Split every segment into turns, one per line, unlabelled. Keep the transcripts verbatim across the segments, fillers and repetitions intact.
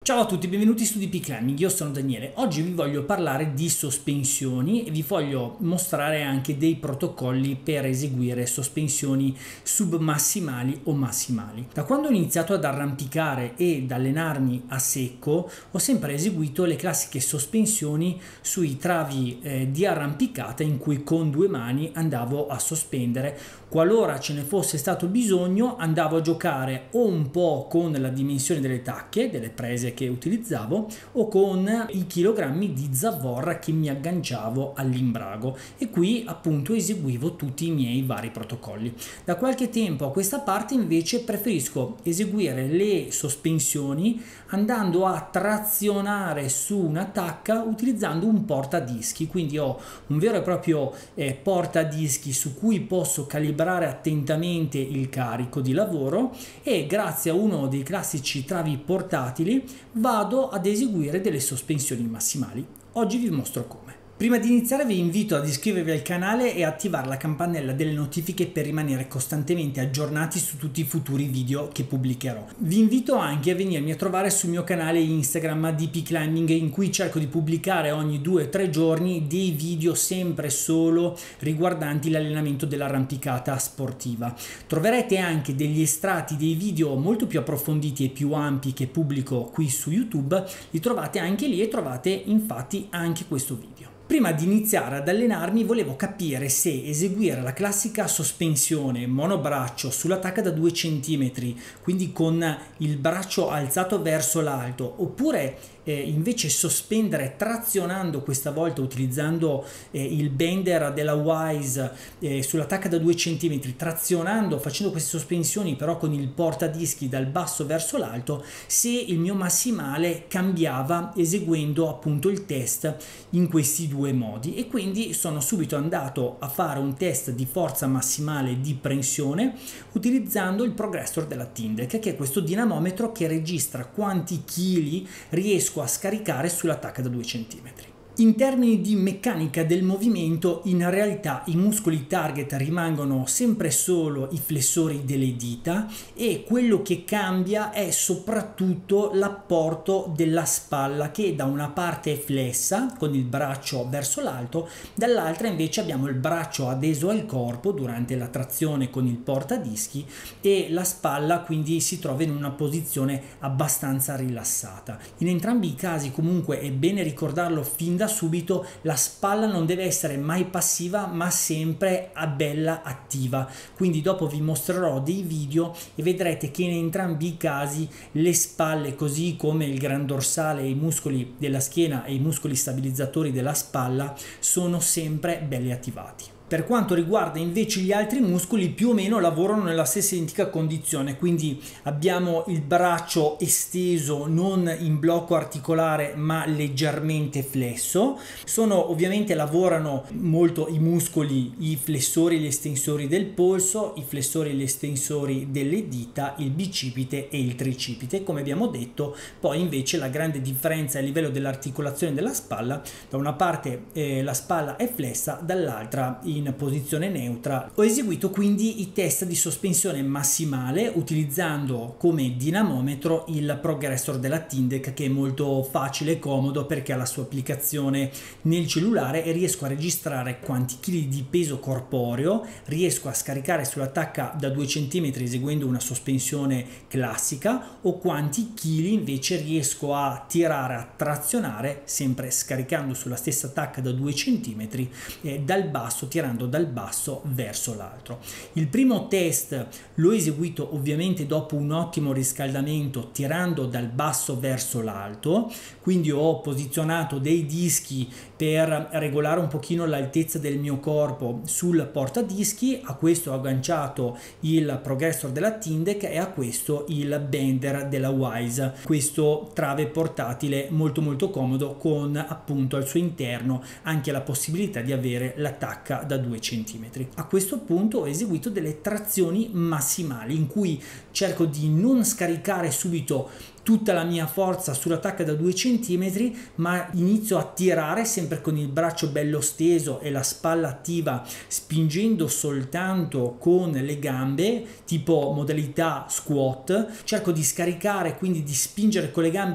Ciao a tutti, benvenuti su D P Climbing, io sono Daniele. Oggi vi voglio parlare di sospensioni e vi voglio mostrare anche dei protocolli per eseguire sospensioni submassimali o massimali. Da quando ho iniziato ad arrampicare ed allenarmi a secco, ho sempre eseguito le classiche sospensioni sui travi eh, di arrampicata in cui con due mani andavo a sospendere. Qualora ce ne fosse stato bisogno, andavo a giocare o un po' con la dimensione delle tacche, delle prese che utilizzavo, o con i chilogrammi di zavorra che mi agganciavo all'imbrago, e qui appunto eseguivo tutti i miei vari protocolli. Da qualche tempo a questa parte invece preferisco eseguire le sospensioni andando a trazionare su una tacca utilizzando un portadischi, quindi ho un vero e proprio eh, portadischi su cui posso calibrare attentamente il carico di lavoro, e grazie a uno dei classici travi portatili vado ad eseguire delle sospensioni massimali. Oggi vi mostro come. Prima di iniziare vi invito ad iscrivervi al canale e attivare la campanella delle notifiche per rimanere costantemente aggiornati su tutti i futuri video che pubblicherò. Vi invito anche a venirmi a trovare sul mio canale Instagram D P Climbing, in cui cerco di pubblicare ogni due o tre giorni dei video sempre solo riguardanti l'allenamento dell'arrampicata sportiva. Troverete anche degli estratti dei video molto più approfonditi e più ampi che pubblico qui su YouTube, li trovate anche lì e trovate infatti anche questo video. Prima di iniziare ad allenarmi volevo capire se eseguire la classica sospensione monobraccio sulla tacca da due centimetri, quindi con il braccio alzato verso l'alto, oppure eh, invece sospendere trazionando, questa volta utilizzando eh, il bender della Wise eh, sulla tacca da due centimetri, trazionando, facendo queste sospensioni però con il portadischi dal basso verso l'alto, se il mio massimale cambiava eseguendo appunto il test in questi due modi. E quindi sono subito andato a fare un test di forza massimale di prensione utilizzando il progressor della Tindec, che è questo dinamometro che registra quanti chili riesco a scaricare sulla tacca da due centimetri. In termini di meccanica del movimento, in realtà i muscoli target rimangono sempre solo i flessori delle dita, e quello che cambia è soprattutto l'apporto della spalla, che da una parte è flessa con il braccio verso l'alto, dall'altra invece abbiamo il braccio adeso al corpo durante la trazione con il portadischi, e la spalla quindi si trova in una posizione abbastanza rilassata. In entrambi i casi comunque è bene ricordarlo fin da subito: la spalla non deve essere mai passiva ma sempre a bella attiva. Quindi dopo vi mostrerò dei video e vedrete che in entrambi i casi le spalle, così come il gran dorsale, i muscoli della schiena e i muscoli stabilizzatori della spalla, sono sempre belli attivati. Per quanto riguarda invece gli altri muscoli, più o meno lavorano nella stessa identica condizione, quindi abbiamo il braccio esteso, non in blocco articolare ma leggermente flesso. Sono ovviamente lavorano molto i muscoli, i flessori e gli estensori del polso, i flessori e gli estensori delle dita, il bicipite e il tricipite, come abbiamo detto. Poi invece la grande differenza a livello dell'articolazione della spalla: da una parte eh, la spalla è flessa, dall'altra in in posizione neutra. Ho eseguito quindi i test di sospensione massimale utilizzando come dinamometro il progressor della Tindec, che è molto facile e comodo perché ha la sua applicazione nel cellulare e riesco a registrare quanti chili di peso corporeo riesco a scaricare sulla tacca da due centimetri eseguendo una sospensione classica, o quanti chili invece riesco a tirare, a trazionare, sempre scaricando sulla stessa tacca da due centimetri eh, dal basso, tirando dal basso verso l'altro. Il primo test l'ho eseguito ovviamente dopo un ottimo riscaldamento, tirando dal basso verso l'alto, quindi ho posizionato dei dischi per regolare un pochino l'altezza del mio corpo sul portadischi, a questo ho agganciato il progressor della Tindec e a questo il bender della Wise, questo trave portatile molto molto comodo, con appunto al suo interno anche la possibilità di avere la tacca da due centimetri. A questo punto ho eseguito delle trazioni massimali in cui cerco di non scaricare subito tutta la mia forza sulla tacca da due centimetri, ma inizio a tirare sempre con il braccio bello steso e la spalla attiva, spingendo soltanto con le gambe, tipo modalità squat. Cerco di scaricare, quindi di spingere con le gambe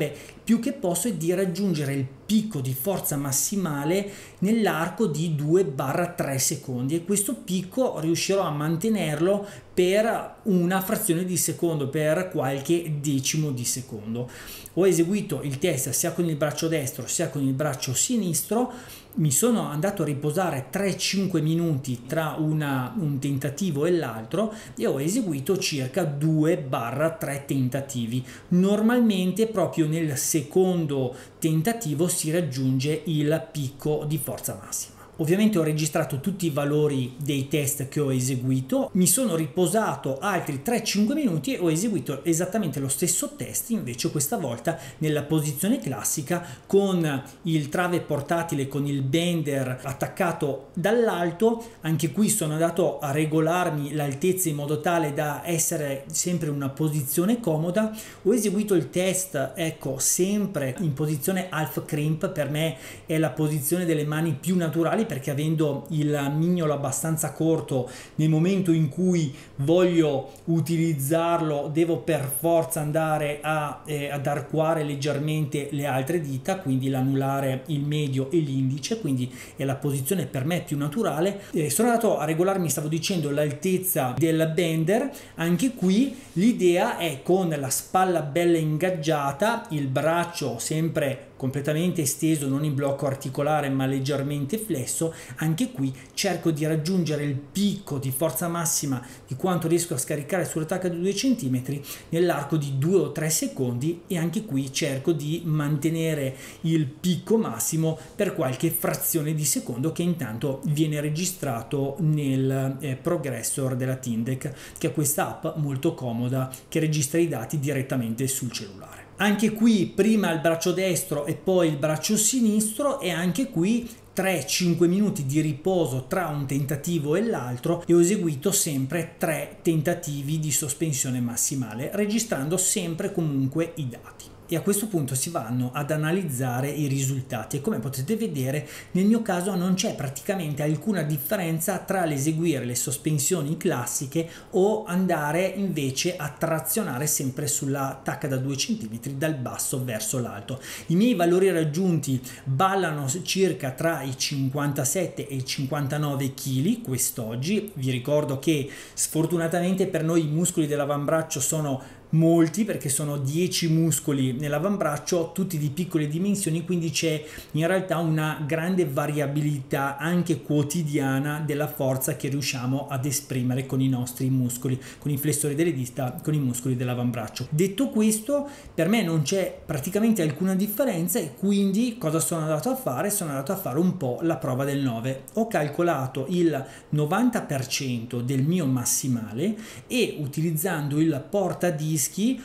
più che posso è di raggiungere il picco di forza massimale nell'arco di due tre secondi, e questo picco riuscirò a mantenerlo per una frazione di secondo, per qualche decimo di secondo. Ho eseguito il test sia con il braccio destro sia con il braccio sinistro, mi sono andato a riposare tre cinque minuti tra una, un tentativo e l'altro e ho eseguito circa due tre tentativi. Normalmente proprio nel secondo tentativo si raggiunge il picco di forza massima. Ovviamente ho registrato tutti i valori dei test che ho eseguito, mi sono riposato altri tre cinque minuti e ho eseguito esattamente lo stesso test, invece questa volta nella posizione classica con il trave portatile con il bender attaccato dall'alto. Anche qui sono andato a regolarmi l'altezza in modo tale da essere sempre in una posizione comoda. Ho eseguito il test, ecco, sempre in posizione half crimp. Per me è la posizione delle mani più naturali, perché avendo il mignolo abbastanza corto, nel momento in cui voglio utilizzarlo devo per forza andare a, eh, ad arcuare leggermente le altre dita, quindi l'anulare, il medio e l'indice, quindi è la posizione per me più naturale. Eh, sono andato a regolarmi, stavo dicendo, l'altezza del bender. Anche qui l'idea è con la spalla bella ingaggiata, il braccio sempre completamente esteso, non in blocco articolare ma leggermente flesso. Anche qui cerco di raggiungere il picco di forza massima di quanto riesco a scaricare sulla tacca di due centimetri nell'arco di due o tre secondi, e anche qui cerco di mantenere il picco massimo per qualche frazione di secondo, che intanto viene registrato nel eh, progressor della Tyndek, che è questa app molto comoda che registra i dati direttamente sul cellulare. Anche qui prima il braccio destro e poi il braccio sinistro, e anche qui tre cinque minuti di riposo tra un tentativo e l'altro, e ho eseguito sempre tre tentativi di sospensione massimale, registrando sempre comunque i dati. E a questo punto si vanno ad analizzare i risultati, e come potete vedere nel mio caso non c'è praticamente alcuna differenza tra l'eseguire le sospensioni classiche o andare invece a trazionare sempre sulla tacca da due centimetri dal basso verso l'alto. I miei valori raggiunti ballano circa tra i cinquantasette e i cinquantanove chili quest'oggi. Vi ricordo che sfortunatamente per noi i muscoli dell'avambraccio sono molti, perché sono dieci muscoli nell'avambraccio, tutti di piccole dimensioni, quindi c'è in realtà una grande variabilità anche quotidiana della forza che riusciamo ad esprimere con i nostri muscoli, con i flessori delle dita, con i muscoli dell'avambraccio. Detto questo, per me non c'è praticamente alcuna differenza, e quindi cosa sono andato a fare? Sono andato a fare un po' la prova del nove. Ho calcolato il novanta per cento del mio massimale e utilizzando il portadischi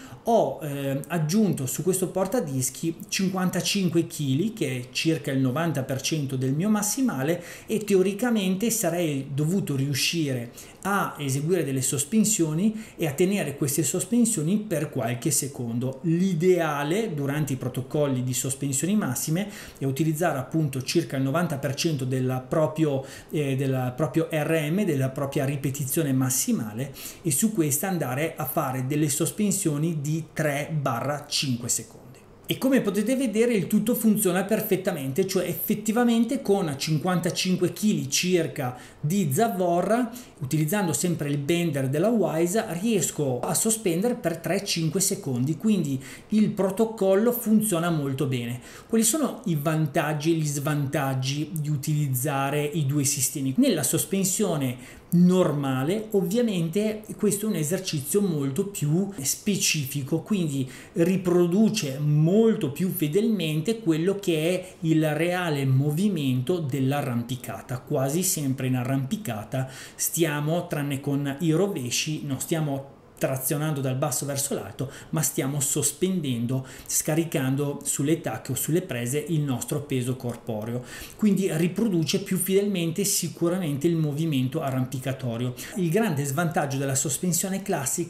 ho eh, aggiunto su questo portadischi cinquantacinque chili, che è circa il novanta per cento del mio massimale, e teoricamente sarei dovuto riuscire a eseguire delle sospensioni e a tenere queste sospensioni per qualche secondo. L'ideale durante i protocolli di sospensioni massime è utilizzare appunto circa il novanta per cento del proprio, eh, del proprio R M, della propria ripetizione massimale, e su questa andare a fare delle sospensioni di tre cinque secondi. E come potete vedere il tutto funziona perfettamente, cioè effettivamente con cinquantacinque chili circa di zavorra, utilizzando sempre il bender della Wise, riesco a sospendere per tre cinque secondi, quindi il protocollo funziona molto bene. Quali sono i vantaggi e gli svantaggi di utilizzare i due sistemi? Nella sospensione normale ovviamente questo è un esercizio molto più specifico, quindi riproduce molto più fedelmente quello che è il reale movimento dell'arrampicata. Quasi sempre in arrampicata stiamo, tranne con i rovesci, non stiamo trazionando dal basso verso l'alto, ma stiamo sospendendo, scaricando sulle tacche o sulle prese il nostro peso corporeo, quindi riproduce più fedelmente sicuramente il movimento arrampicatorio. Il grande svantaggio della sospensione classica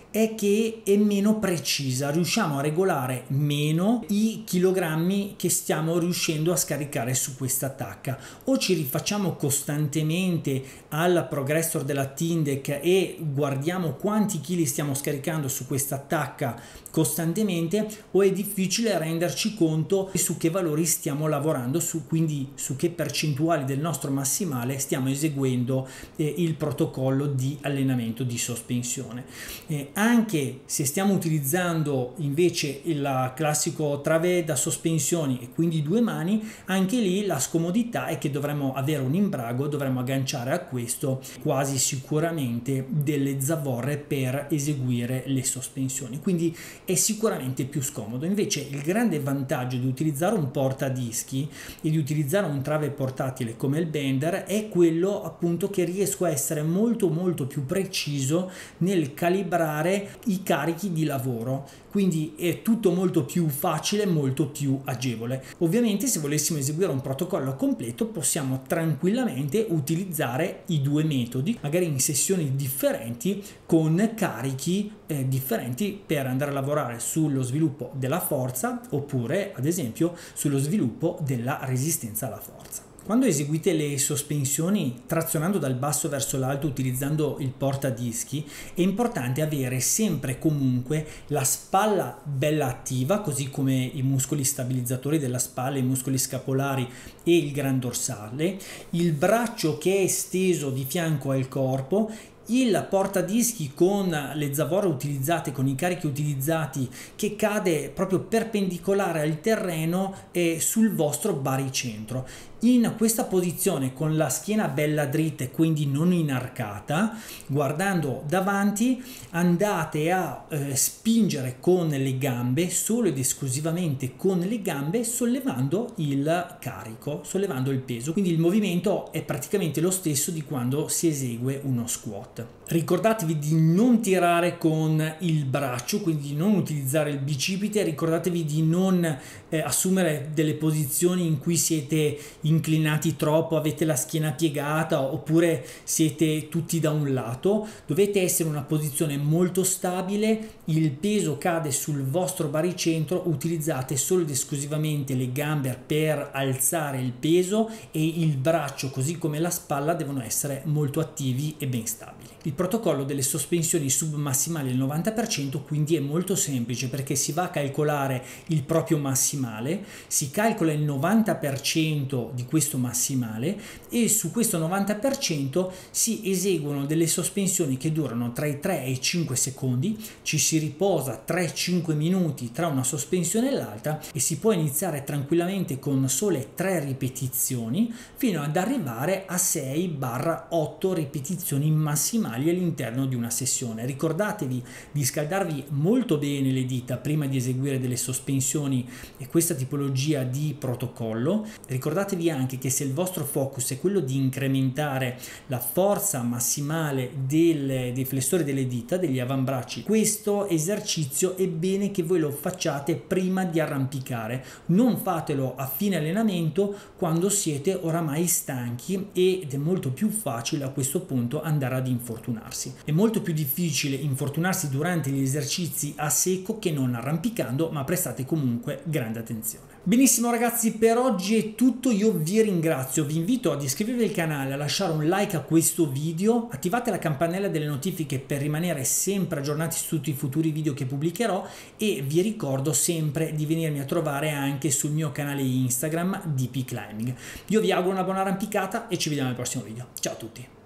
è che è meno precisa, riusciamo a regolare meno i chilogrammi che stiamo riuscendo a scaricare su questa tacca. O ci rifacciamo costantemente al progressor della Tindec e guardiamo quanti chili stiamo scaricando su questa tacca costantemente, o è difficile renderci conto su che valori stiamo lavorando, su, quindi su che percentuali del nostro massimale stiamo eseguendo eh, il protocollo di allenamento di sospensione. Eh, anche se stiamo utilizzando invece il classico travé da sospensioni e quindi due mani, anche lì la scomodità è che dovremmo avere un imbrago, dovremmo agganciare a questo quasi sicuramente delle zavorre per eseguire le sospensioni, quindi è sicuramente più scomodo. Invece il grande vantaggio di utilizzare un portadischi e di utilizzare un trave portatile come il Bender è quello appunto che riesco a essere molto molto più preciso nel calibrare i carichi di lavoro, quindi è tutto molto più facile, molto più agevole. Ovviamente se volessimo eseguire un protocollo completo possiamo tranquillamente utilizzare i due metodi, magari in sessioni differenti con carichi eh, differenti, per andare a lavorare sullo sviluppo della forza oppure ad esempio sullo sviluppo della resistenza alla forza. Quando eseguite le sospensioni trazionando dal basso verso l'alto utilizzando il portadischi, è importante avere sempre e comunque la spalla bella attiva, così come i muscoli stabilizzatori della spalla, i muscoli scapolari e il gran dorsale, il braccio che è esteso di fianco al corpo, il portadischi con le zavorre utilizzate, con i carichi utilizzati, che cade proprio perpendicolare al terreno e sul vostro baricentro. In questa posizione, con la schiena bella dritta e quindi non inarcata, guardando davanti, andate a eh, spingere con le gambe, solo ed esclusivamente con le gambe, sollevando il carico, sollevando il peso. Quindi il movimento è praticamente lo stesso di quando si esegue uno squat. Ricordatevi di non tirare con il braccio, quindi di non utilizzare il bicipite, ricordatevi di non eh, assumere delle posizioni in cui siete inclinati troppo, avete la schiena piegata oppure siete tutti da un lato. Dovete essere in una posizione molto stabile, il peso cade sul vostro baricentro, utilizzate solo ed esclusivamente le gambe per alzare il peso e il braccio così come la spalla devono essere molto attivi e ben stabili. Il protocollo delle sospensioni submassimali al novanta per cento quindi è molto semplice, perché si va a calcolare il proprio massimale, si calcola il novanta per cento di questo massimale e su questo novanta per cento si eseguono delle sospensioni che durano tra i tre e i cinque secondi, ci si riposa tre cinque minuti tra una sospensione e l'altra e si può iniziare tranquillamente con sole tre ripetizioni fino ad arrivare a sei otto ripetizioni massimali all'interno di una sessione. Ricordatevi di scaldarvi molto bene le dita prima di eseguire delle sospensioni e questa tipologia di protocollo. Ricordatevi anche che se il vostro focus è quello di incrementare la forza massimale del, dei flessori delle dita, degli avambracci, questo esercizio è bene che voi lo facciate prima di arrampicare, non fatelo a fine allenamento quando siete oramai stanchi ed è molto più facile a questo punto andare ad infortunarsi. È molto più difficile infortunarsi durante gli esercizi a secco che non arrampicando, ma prestate comunque grande attenzione. Benissimo ragazzi, per oggi è tutto, io vi ringrazio, vi invito ad iscrivervi al canale, a lasciare un like a questo video, attivate la campanella delle notifiche per rimanere sempre aggiornati su tutti i futuri video che pubblicherò e vi ricordo sempre di venirmi a trovare anche sul mio canale Instagram D P Climbing. Io vi auguro una buona arrampicata e ci vediamo nel prossimo video. Ciao a tutti!